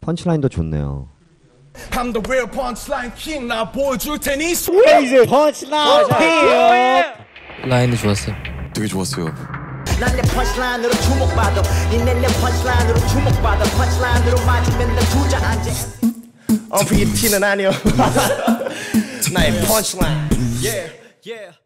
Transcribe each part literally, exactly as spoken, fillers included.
펀치라인도 좋네요. I'm the real punchline king. 나 보여줄 테니 Crazy punchline king. 라인이 좋았어요. 되게 좋았어요. 난 내 펀치라인으로 주목받아. 니네 내 펀치라인으로 주목받아. 펀치라인으로 맞으면 나 주저앉아. 엄프기 티는 아니요. 나의 펀치라인. Yeah, yeah.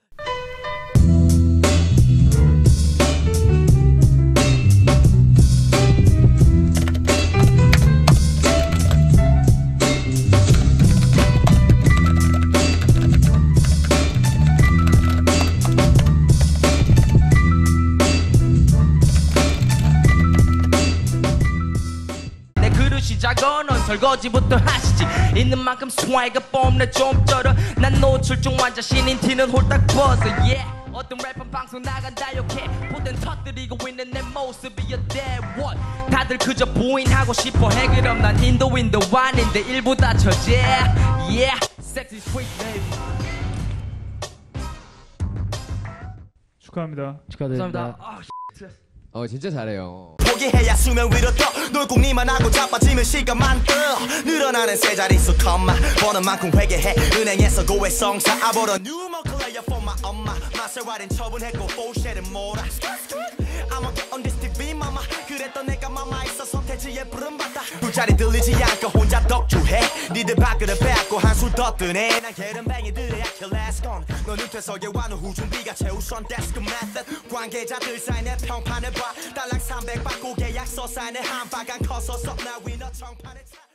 작은 넌 설거지부터 하시지 있는 만큼 스와이가 뽐내 좀 쩔어 난 노출중 환자 신인 티는 홀딱 벗어 yeah 어떤 래퍼 방송 나간다 욕해 보단 터뜨리고 있는 내 모습이야 that what 다들 그저 부인하고 싶어 해 그럼 난 인도인도 아닌데 일부 다 처제 yeah sexy sweet baby 축하합니다. 축하드립니다. 감사합니다. 어 진짜 잘해요. 포기해야 수면 위로 떠 놀궁리만 하고 자빠지면 시간만 떠 늘어나는 세 자릿수 컴마 버는 만큼 회개해 은행에서 고해성 쌓아보러 뉴머클레이어 for my 엄마 마세라린 처분했고 포쉐는 몰아 I'ma get on this 티비 mama 그랬던 내가 마마 있어 선택지에 부름받다 불자리 들리지 않고 혼자 덕주해 니들 밖으로 빼앗고 한술 더 뜨네 난 게으름뱅이들의 아킬레스 건 너는 퇴석에 와는 후준비가 최우선 데스크 메থ드 관계자들 사이 내 평판을 봐 달랑 삼백 받고 계약서 사인을 한 바간 커서 썩나 위너 청판을 차